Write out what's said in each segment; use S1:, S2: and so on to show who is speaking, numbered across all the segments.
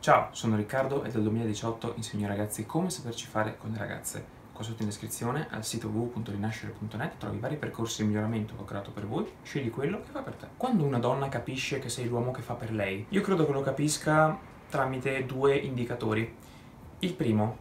S1: Ciao, sono Riccardo e dal 2018 insegno ai ragazzi come saperci fare con le ragazze. Qua sotto in descrizione al sito www.rinascere.net trovi vari percorsi di miglioramento che ho creato per voi, scegli quello che fa per te. Quando una donna capisce che sei l'uomo che fa per lei, io credo che lo capisca tramite due indicatori. Il primo,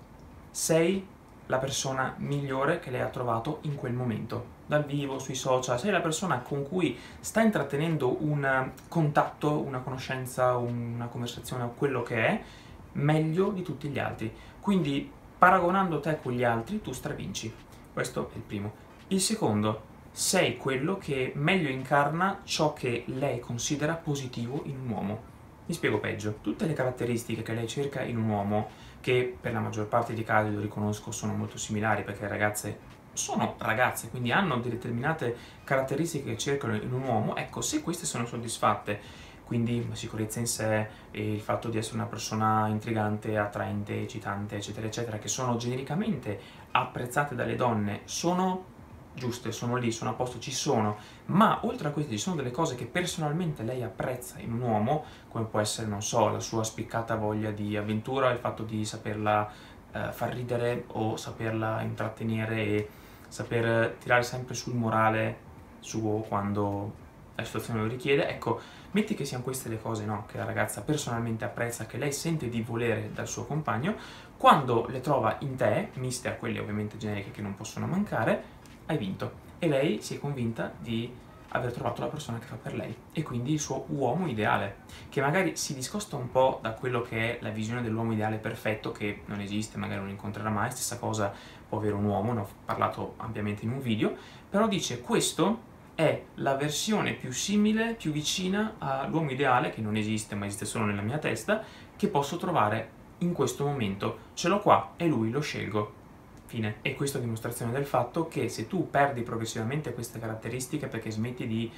S1: sei la persona migliore che lei ha trovato in quel momento. Dal vivo, sui social, sei la persona con cui sta intrattenendo un contatto, una conoscenza, una conversazione o quello che è, meglio di tutti gli altri. Quindi, paragonando te con gli altri, tu stravinci. Questo è il primo. Il secondo, sei quello che meglio incarna ciò che lei considera positivo in un uomo. Mi spiego peggio. Tutte le caratteristiche che lei cerca in un uomo, che per la maggior parte dei casi, lo riconosco, sono molto similari perché le ragazze sono ragazze, quindi hanno determinate caratteristiche che cercano in un uomo, ecco, se queste sono soddisfatte, quindi la sicurezza in sé, e il fatto di essere una persona intrigante, attraente, eccitante, eccetera, eccetera, che sono genericamente apprezzate dalle donne, sono giuste, sono lì, sono a posto, ci sono, ma oltre a queste ci sono delle cose che personalmente lei apprezza in un uomo, come può essere, non so, la sua spiccata voglia di avventura, il fatto di saperla far ridere o saperla intrattenere e saper tirare sempre sul morale suo quando la situazione lo richiede. Ecco, metti che siano queste le cose, no, che la ragazza personalmente apprezza, che lei sente di volere dal suo compagno, quando le trova in te, miste a quelle ovviamente generiche che non possono mancare, hai vinto. E lei si è convinta di aver trovato la persona che fa per lei e quindi il suo uomo ideale, che magari si discosta un po' da quello che è la visione dell'uomo ideale perfetto, che non esiste, magari non incontrerà mai. Stessa cosa può avere un uomo, ne ho parlato ampiamente in un video, però dice questo è la versione più simile, più vicina all'uomo ideale, che non esiste ma esiste solo nella mia testa, che posso trovare in questo momento. Ce l'ho qua e lui lo scelgo. Fine. E questo è dimostrazione del fatto che se tu perdi progressivamente queste caratteristiche perché smetti di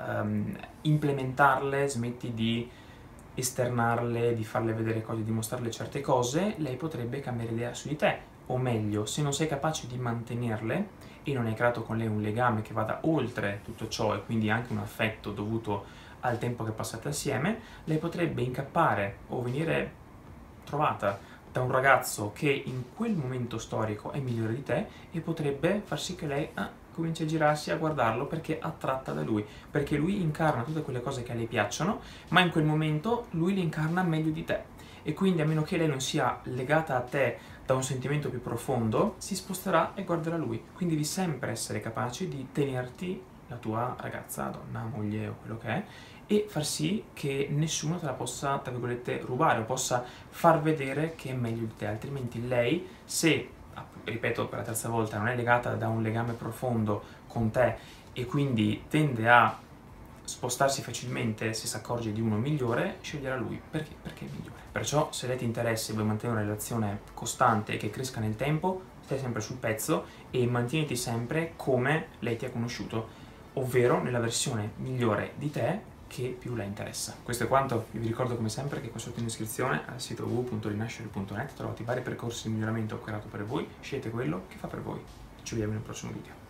S1: implementarle, smetti di esternarle, di farle vedere cose, di mostrarle certe cose, lei potrebbe cambiare idea su di te. O meglio, se non sei capace di mantenerle e non hai creato con lei un legame che vada oltre tutto ciò e quindi anche un affetto dovuto al tempo che passate assieme, lei potrebbe incappare o venire trovata da un ragazzo che in quel momento storico è migliore di te e potrebbe far sì che lei cominci a girarsi a guardarlo perché è attratta da lui, perché lui incarna tutte quelle cose che a lei piacciono, ma in quel momento lui le incarna meglio di te. E quindi, a meno che lei non sia legata a te da un sentimento più profondo, si sposterà e guarderà lui. Quindi devi sempre essere capace di tenerti la tua ragazza, donna, moglie o quello che è, e far sì che nessuno te la possa, tra virgolette, rubare o possa far vedere che è meglio di te. Altrimenti lei, se, ripeto per la terza volta, non è legata da un legame profondo con te e quindi tende a spostarsi facilmente se si accorge di uno migliore, sceglierà lui. Perché? Perché è migliore. Perciò, se lei ti interessa e vuoi mantenere una relazione costante e che cresca nel tempo, stai sempre sul pezzo e mantieniti sempre come lei ti ha conosciuto, ovvero nella versione migliore di te che più la interessa. Questo è quanto. Io vi ricordo come sempre che qua sotto in descrizione al sito www.rinascere.net trovate vari percorsi di miglioramento creato per voi, scegliete quello che fa per voi. Ci vediamo nel prossimo video.